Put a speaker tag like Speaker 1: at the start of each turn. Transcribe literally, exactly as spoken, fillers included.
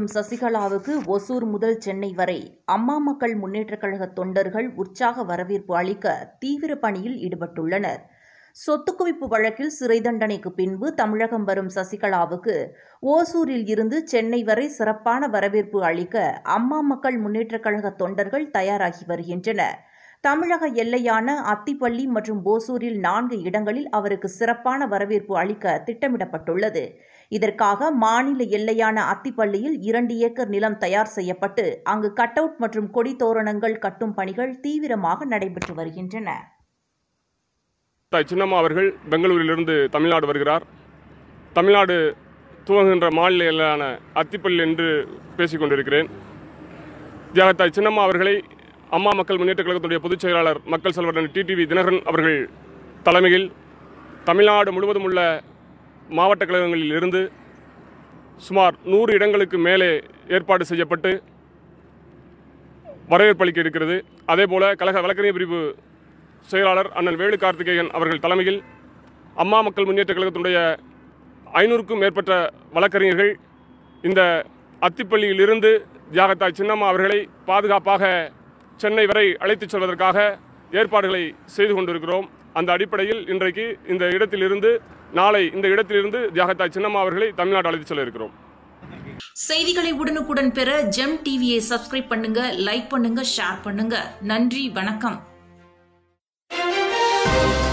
Speaker 1: வரும் சசிகலாவுக்கு ஒசூர் முதல் சென்னை வரை அம்மா மக்கள் முன்னேற்றக் கழக தொண்டர்கள் உற்சாக வரவேற்பு அளிக்க தீவிர பணியில் ஈடுபட்டுள்ளனர். சொத்து குவிப்பு வழக்கில் சிறை தண்டனைக்கு பின்பு தமிழகம் வரும் சசிகலாவுக்கு ஓசூரில் இருந்து சென்னை வரை சிறப்பான வரவேற்பு அளிக்க அம்மா மக்கள் முன்னேற்றக் கழக தொண்டர்கள் தயாராகி வருகின்றனர். தமிழக எல்லையான அத்திப்பள்ளி மற்றும் ஓசூரில் நான்கு இடங்களில் அவருக்கு சிறப்பான வரவேற்பு அளிக்க திட்டமிடப்பட்டுள்ளது. இதற்காக மாநில எல்லையான அத்திப்பள்ளியில் இரண்டு ஏக்கர் நிலம் தயார் செய்யப்பட்டு அங்கு கட் அவுட் மற்றும் கொடி தோரணங்கள் கட்டும் பணிகள் தீவிரமாக நடைபெற்று வருகின்றன.
Speaker 2: சின்னம்மா அவர்கள் பெங்களூரிலிருந்து தமிழ்நாடு வருகிறார். தமிழ்நாடு துவங்குகின்ற மாநில எல்லையான அத்திப்பள்ளி என்று பேசிக் கொண்டிருக்கிறேன். தியாகத்தாய் சின்னம்மா அவர்களை அம்மா மக்கள் முன்னேற்றக் கழகத்துடைய பொதுச் செயலாளர் மக்கள் செல்வர் டிடிவி தினகரன் அவர்கள் தலைமையில் தமிழ்நாடு முழுவதும் உள்ள மாவட்ட கழகங்களில் இருந்து சுமார் நூறு இடங்களுக்கு மேலே ஏற்பாடு செய்யப்பட்டு வரவேற்பளிக்க இருக்கிறது. அதேபோல கழக வழக்கறிஞர் பிரிவு செயலாளர் அண்ணன் வேலு கார்த்திகேயன் அவர்கள் தலைமையில் அம்மா மக்கள் முன்னேற்றக் கழகத்தினுடைய ஐநூறுக்கும் மேற்பட்ட வழக்கறிஞர்கள் இந்த அத்திப்பள்ளியிலிருந்து தியாகத்தாய் சின்னம்மா அவர்களை பாதுகாப்பாக சென்னை வரை அழைத்துச் செல்வதற்காக ஏற்பாடுகளை செய்து கொண்டிருக்கிறோம். அந்த அடிப்படையில் இன்றைக்கு இந்த இடத்திலிருந்து நாளை இந்த இடத்திலிருந்து தியாகத்தாய் சின்னம்மா அவர்களை தமிழ்நாடு அழைத்துச் செல்ல இருக்கிறோம்.
Speaker 1: செய்திகளை உடனுக்குடன் பெற ஜெம் டிவியை சப்ஸ்கிரைப் பண்ணுங்க, லைக் பண்ணுங்க, ஷேர் பண்ணுங்க. நன்றி, வணக்கம்.